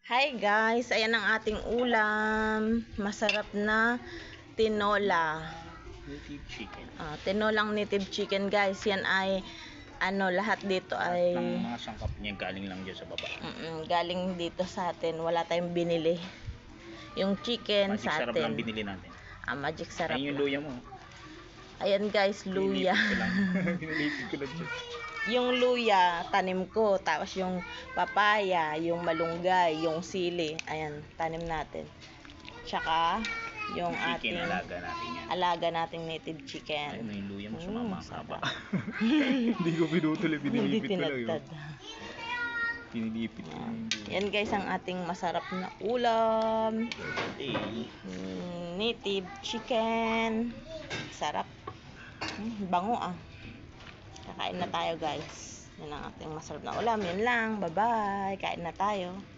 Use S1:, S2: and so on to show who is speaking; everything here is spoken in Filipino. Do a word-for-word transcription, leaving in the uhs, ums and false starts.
S1: Hi guys, ayan ang ating ulam. Masarap na tinola.
S2: Native chicken.
S1: Ah, tinolang native chicken guys. Yan ay ano, lahat dito ay
S2: Lahat ng mga sangkap niya galing lang dyan sa baba.
S1: mm, galing dito sa atin. Wala tayong binili. Yung chicken
S2: Magic
S1: sa
S2: sarap lang
S1: atin.
S2: binili natin.
S1: Ah, magic sarap.
S2: Ayun yung
S1: lang.
S2: luya mo.
S1: Ayan guys, luya.
S2: Pinilipid ko lang. Pinilipid ko lang dyan.
S1: Yung luya, tanim ko. Tapos yung papaya, yung malunggay, yung sili. Ayan, tanim natin. Tsaka, yung
S2: Chicken,
S1: ating
S2: alaga natin yan.
S1: alaga nating native chicken.
S2: Ayun, yung luya mo
S1: Mm,
S2: sumama ang
S1: sarap.
S2: haba. Hindi ko pinutol eh.
S1: Hindi
S2: Pinilipid ko lang yun.
S1: tinadtad.
S2: Pinilipid ko lang.
S1: Yan guys, ang ating masarap na ulam.
S2: Eh,
S1: Mm, native chicken. Sarap. Mm, bango ah. Kakain na tayo guys. Yan ang ating masarap na ulam. Yan lang. Bye-bye. Kain na tayo.